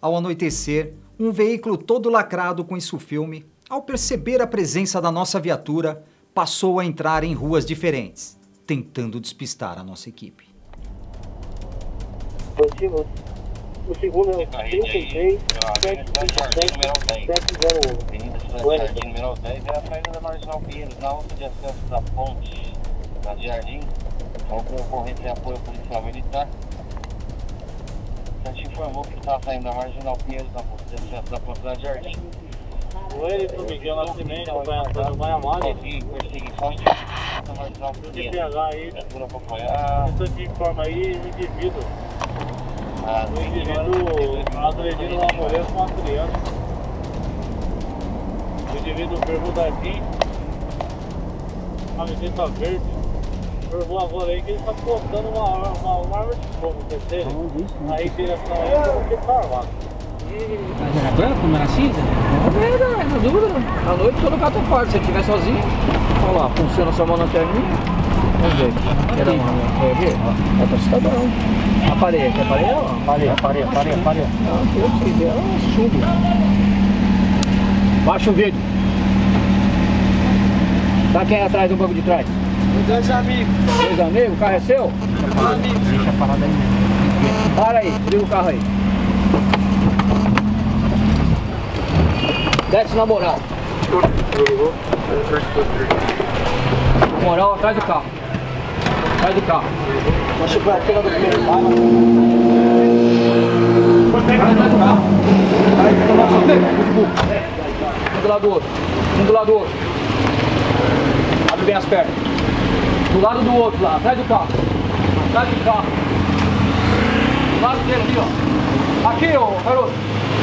Ao anoitecer, um veículo todo lacrado com isso filme, ao perceber a presença da nossa viatura, passou a entrar em ruas diferentes, tentando despistar a nossa equipe. Positivo. O segundo é 33, 707, 701. Número 10 é a saída da Marginal Pinheiros, na alta de acesso da ponte da Jardim, com concorrente de apoio policial militar. A gente informou que estava saindo da Marginal Pinheiros, na ponte de acesso da ponte da Jardim. O ele do Miguel Nascimento, acompanhado do Guaiamari. Perseguição da Marginal Pinheiros. De pegar aí, Por acompanhar. pessoa que informa aí, o indivíduo. O indivíduo agredindo uma mulher com uma criança. O indivíduo bermudadinho, camiseta verde. Informou agora aí que ele está cortando uma árvore de fogo, terceira. Aí direção aí, porque está armado. Mas era branco, não era cinza? Era dura. À noite todo gato é forte. Se ele estiver sozinho, olha lá, funciona sua mão na lanterninha. Vamos ver. Era uma. Quer ver? Ó, tá assustadão. A parede, quer parede? Parede. Não, que eu sei ver, é chumbo. Baixa o vídeo. Tá quem é atrás do banco de trás? Dois amigos. Dois amigos? O carro é seu? Amigos. Deixa a parada aí. Para aí, liga o carro aí. Desce na moral. Moral atrás do carro. Atrás do carro. Vamos chegar aqui na documento. Atrás do carro. Um do lado do outro. Um do lado do outro. Abre bem as pernas. Do lado do outro lá. Atrás do carro. Atrás do carro. Do lado dele aqui, ó. Aqui, ó, garoto.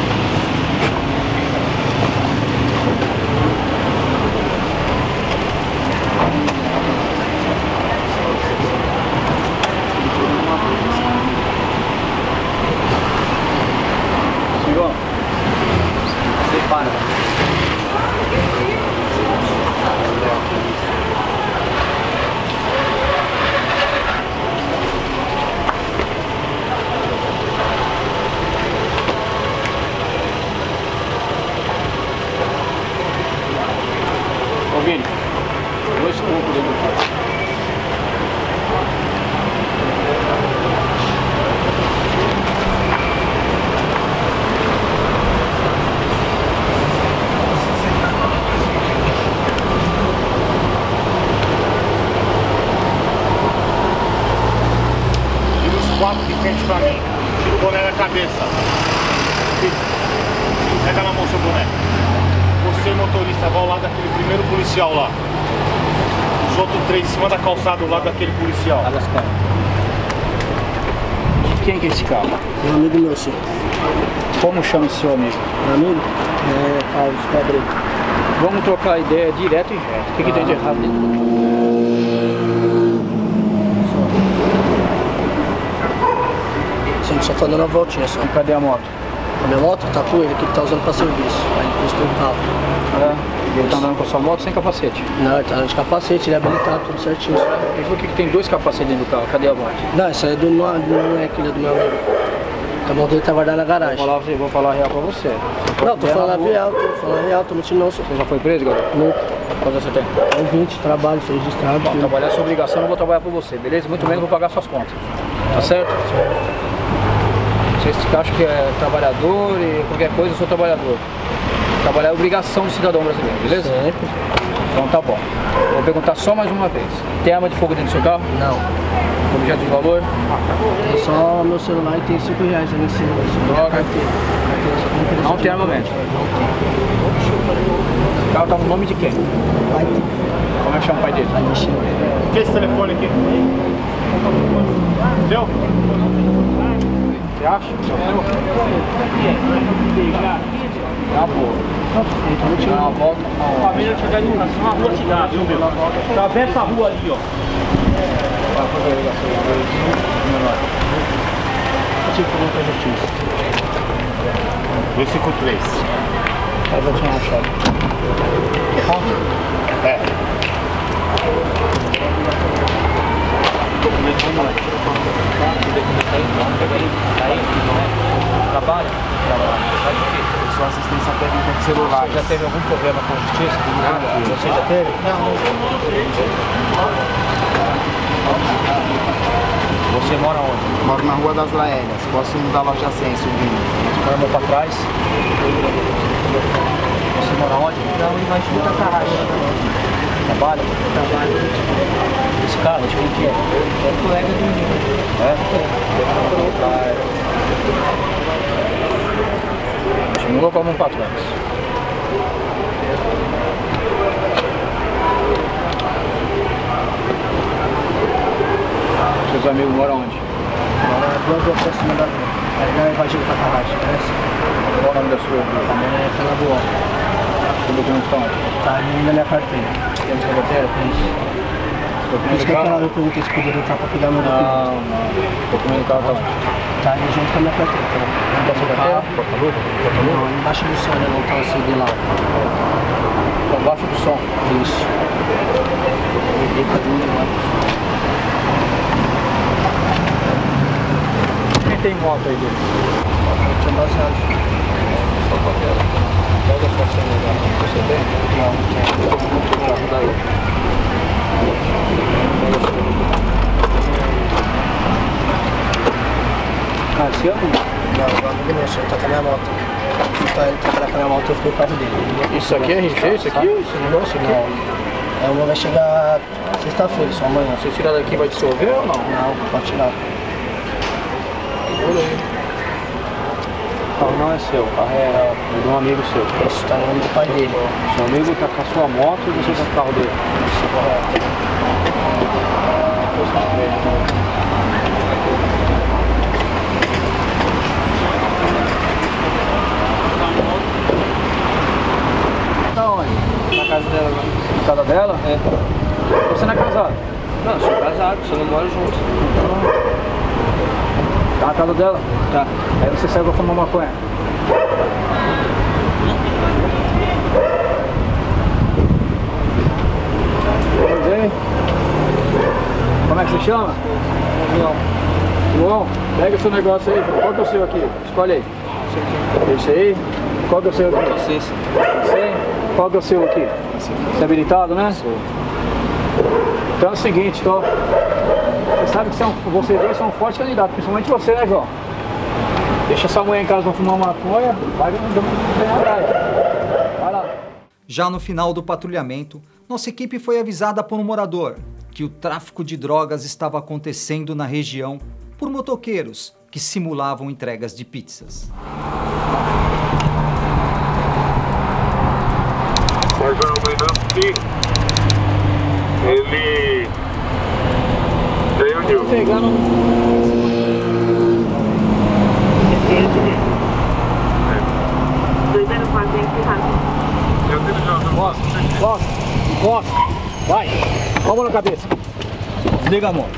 Senhor, você para. Ô Vini, dois troncos dentro do carro. Quatro de frente pra mim, tira o boné da cabeça. Pega na mão seu boné. Você, motorista, vai ao lado daquele primeiro policial lá. Os outros três em cima da calçada, ao lado daquele policial. Abre as pernas. De quem que é esse carro? É um amigo meu, senhor. Como chama esse seu amigo? Meu amigo? É Carlos Cabreiro. Vamos trocar ideia direto e reto. O que tem de errado dentro? A gente só tá dando uma voltinha só. E cadê a moto? A minha moto tá com ele, que ele tá usando pra serviço. Aí ele prestou o carro. Ele tá andando com a sua moto sem capacete. Não, ele tá andando de capacete, ele é habilitado, tudo certinho. E por que tem dois capacetes dentro do carro? Cadê a moto? Não, isso aí é do moleque, ele é do meu amigo. A moto dele tá guardada na garagem. Vou falar real pra você. Não, tô falando a real, tô mentindo não, senhor. Você já foi preso, garoto? Nunca. Quanto você tem? É um 20, trabalho, sou registrado. Bom, tudo. trabalhar é sua obrigação, não vou trabalhar por você, beleza? Muito menos vou pagar suas contas. Tá certo? Vocês acham que é trabalhador e qualquer coisa, eu sou trabalhador. Trabalhar é obrigação do cidadão brasileiro, beleza? Sempre. Então tá bom. Vou perguntar só mais uma vez. Tem arma de fogo dentro do seu carro? Não. Objeto de valor? É só meu celular e tem R$5 ali em cima. Droga. Carteira só tem preço. Não tem armamento. O carro tá no nome de quem? Vai ter. Como é que chama o pai dele? Vai mexer. O que é esse telefone aqui? Seu? Você acha? Tá boa. Dá uma volta. A família chegar em uma rua te dá, viu, meu? Tá vendo essa rua ali, ó. Vai fazer a ligação de dois. Menor. Eu tive que voltar a justiça. 253. Aí vai tinha achado. É. Trabalha? Trabalha. Já teve algum problema com a justiça? Você já teve? Não. Você mora onde? Moro na Rua das Laélias, próximo da loja 100, subindo. Você mora pra trás? Você mora onde? Não, embaixo do Catarracha. Trabalha? Trabalho. Esse carro, de quem que é? É colega do menino. É? Continua como um patrão. Seus amigos moram onde? Mora 2 horas pra cima da rua. Aí na Evangelho Catarracha, conhece? Qual o nome da sua rua? Também é pela boa. Seu documento está onde? Tá ali na minha carteira. Tem na sua carteira? Isso. Por isso que aquela eu perguntei se poderia entrar pra pegar meu documento. Não. O documento do carro tá onde? Tá ali junto com a minha carteira. Tá? Não tá sua carteira? Porta-luva? Não, embaixo do som, né? Não tá o CD lá. Abaixo do som. Isso. Peguei pra mim debaixo. Quem tem moto aí dele? Tinha 12 anos. Só papel. Pega a sua senha lá. Você tem? Não, não tem. Vou ajudar ele. Ah, esse ano? Não, o amigo meu, senhor tá com a minha moto. Ele trabalha com a minha moto, eu fiquei o carro dele. Isso aqui é RG? Isso aqui? Esse negócio aqui? Não. É, uma vai chegar sexta-feira, só amanhã. Se tirar daqui vai dissolver ou não? Não, pode tirar. Olha aí. O carro não é seu, o carro é de um amigo seu. Isso tá no nome do pai dele. Seu amigo tá com a sua moto e você tá com o carro dele. Isso, correto. Tá onde? Na casa dela agora. Na casa dela? É. Você não é casado? Não, eu sou casado, você não mora junto. Tá na casa dela? Tá. Aí você saiu pra fumar maconha. Pois é. Como é que você chama? João. João, pega o seu negócio aí. Qual que é o seu aqui? Escolhe aí. Esse aí? Qual que é o seu aqui? Sim. Esse? Qual que é o seu aqui? Você é habilitado, né? Sou. Então é o seguinte, tô. Você sabe que vocês dois são um forte candidato, principalmente você, né, João? Deixa sua mulher em casa pra fumar maconha, vai ganhar praia. Vai lá. Já no final do patrulhamento, nossa equipe foi avisada por um morador que o tráfico de drogas estava acontecendo na região por motoqueiros que simulavam entregas de pizzas. Mas ao menos que ele reuniu. Pegando. Encosta. Vai. Palma na cabeça. Desliga a mão.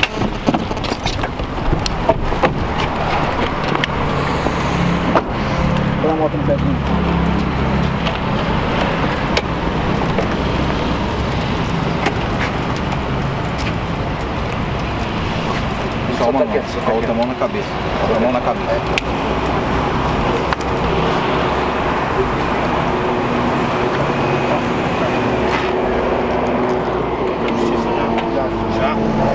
Põe a moto no pezinho. Só uma mão, a outra mão na cabeça. Outra mão na cabeça. Já?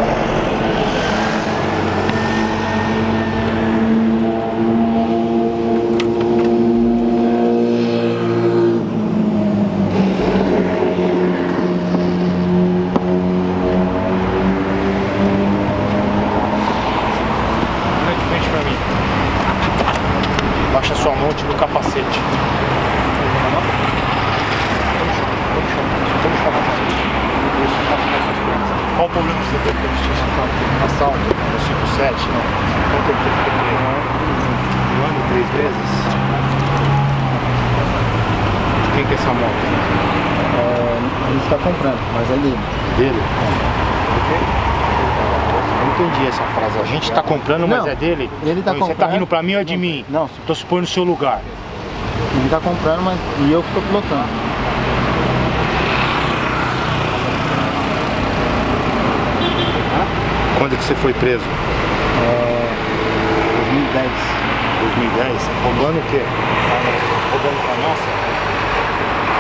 Baixa sua mão no capacete. Qual o problema que você teve com a justiça? Assalto no 57? Não. Quanto tempo você ficou preso? Um ano, 3 meses? De quem que é essa moto? A gente tá comprando, mas é dele. Dele? Eu não entendi essa frase. A gente tá comprando, mas Não, é dele? ele tá Você tá comprando. rindo pra mim ou é de mim? Não. Tô se pondo no seu lugar. Ele tá comprando, mas e eu que tô pilotando. Quando que você foi preso? 2010. 2010? Roubando o quê? Roubando pra nossa?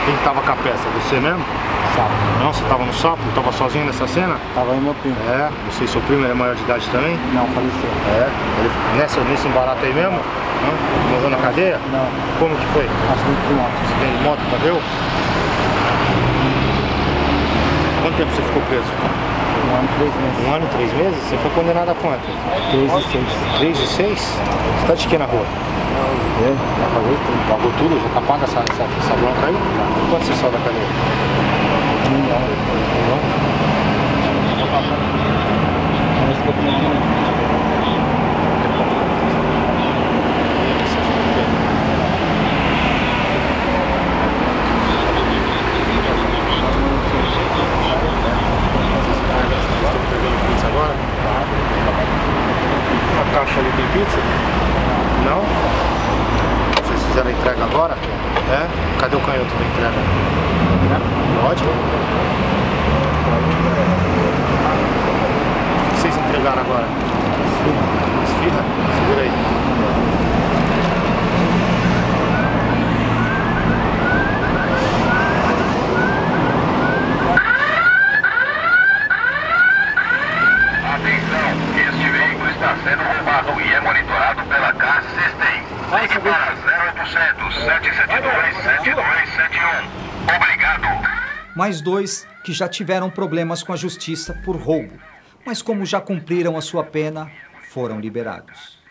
Quem tava com a peça? Você mesmo? Sapo. Não, você tava no Sapo? Tava sozinho nessa cena? Tava aí meu primo. É, você e seu primo, ele é maior de idade também? Não, faleceu. É, ele, nesse embarato aí mesmo? Morreu na cadeia? Não. Como que foi? Acidente de moto. Acidente de moto, cadê? Quanto tempo você ficou preso? 1 ano e 3 meses. 1 ano e 3 meses? Você foi condenado a quanto? 3 e 6. 3 e 6? Você tá de que na rua? Já paguei tudo. Pagou tudo? Já tá paga essa bronca aí? Quanto você saiu da cadeia? 1 milhão. Esse documento não. A caixa ali tem pizza? Não? Vocês fizeram a entrega agora? É? Cadê o canhoto da entrega? Pode? O que vocês entregaram agora? Esfirra? Segura aí. Sendo roubado e é monitorado pela CAS System. Ligue para 0800 772 7271. Obrigado. Mais 2 que já tiveram problemas com a justiça por roubo, mas como já cumpriram a sua pena, foram liberados.